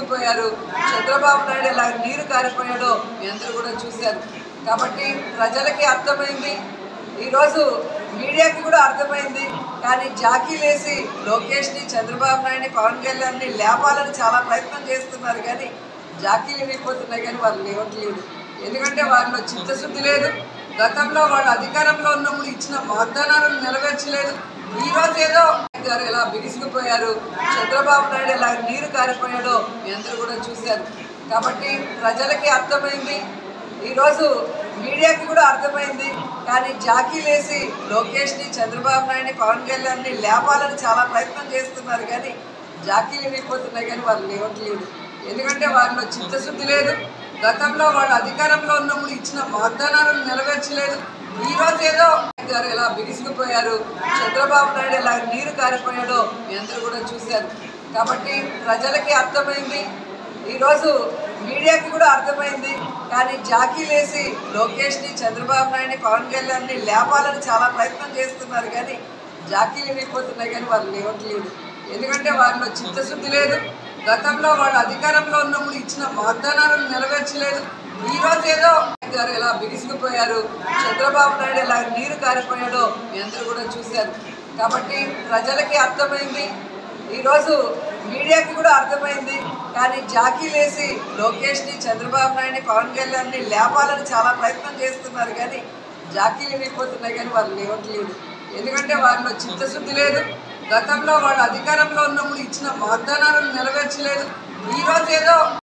బిగుసుకుపోయారు. చంద్రబాబు నాయుడు ఎలా నీరు కారిపోయాడో మీ అందరూ కూడా చూశారు. కాబట్టి ప్రజలకి అర్థమైంది, ఈరోజు మీడియాకి కూడా అర్థమైంది. కానీ జాకీలేసి లోకేష్ని, చంద్రబాబు నాయుడిని, పవన్ కళ్యాణ్ని లేపాలని చాలా ప్రయత్నం చేస్తున్నారు. కానీ జాకీలు వెళ్ళిపోతున్నాయి, కానీ వాళ్ళు లేవట్లేదు. ఎందుకంటే వాళ్ళలో చిత్తశుద్ధి లేదు. గతంలో వాళ్ళు అధికారంలో ఉన్నప్పుడు ఇచ్చిన వాగ్దానాలను నెరవేర్చలేదు. ఈరోజు ఏదో గారు ఎలా బిగుసుకుపోయారు, చంద్రబాబు నాయుడు ఎలా నీరు కారిపోయాడో మీ అందరూ కూడా చూశారు. కాబట్టి ప్రజలకి అర్థమైంది, ఈరోజు మీడియాకి కూడా అర్థమైంది. కానీ జాకీలేసి లోకేష్ని, చంద్రబాబు నాయుడిని, పవన్ కళ్యాణ్ని లేపాలని చాలా ప్రయత్నం చేస్తున్నారు. కానీ జాకీలు వెళ్ళిపోతున్నాయి, కానీ వాళ్ళు లేవట్లేదు. ఎందుకంటే వాళ్ళలో చిత్తశుద్ధి లేదు. గతంలో వాళ్ళు అధికారంలో ఉన్నప్పుడు ఇచ్చిన వాగ్దానాలను నెరవేర్చలేదు. ఈరోజు ఏదో గారు ఎలా బిగుసుకుపోయారు, చంద్రబాబు నాయుడు ఎలా నీరు కారిపోయాడో మీ అందరూ కూడా చూశారు. కాబట్టి ప్రజలకి అర్థమైంది, ఈరోజు మీడియాకి కూడా అర్థమైంది. కానీ జాకీలేసి లోకేష్ని, చంద్రబాబు నాయుడిని, పవన్ కళ్యాణ్ని లేపాలని చాలా ప్రయత్నం చేస్తున్నారు. కానీ జాకీలు వెళ్ళిపోతున్నాయి, కానీ వాళ్ళు లేవట్లేదు. ఎందుకంటే వాళ్ళలో చిత్తశుద్ధి లేదు. గతంలో వాళ్ళు అధికారంలో ఉన్నప్పుడు ఇచ్చిన వాగ్దానాలను నెరవేర్చలేదు. ఈరోజు ఏదో గారు ఎలా బిగుసుకుపోయారు, చంద్రబాబు నాయుడు ఎలా నీరు కారిపోయాడో మీ అందరూ కూడా చూశారు. కాబట్టి ప్రజలకి అర్థమైంది, ఈరోజు మీడియాకి కూడా అర్థమైంది. కానీ జాకీలేసి లోకేష్ని, చంద్రబాబు నాయుడిని, పవన్ కళ్యాణ్ని లేపాలని చాలా ప్రయత్నం చేస్తున్నారు. కానీ జాకీలు వెళ్ళిపోతున్నాయి, కానీ వాళ్ళు లేవట్లేదు. ఎందుకంటే వాళ్ళలో చిత్తశుద్ధి లేదు. గతంలో వాళ్ళు అధికారంలో ఉన్నప్పుడు ఇచ్చిన వాగ్దానాలను నెరవేర్చలేదు. ఈరోజు ఏదో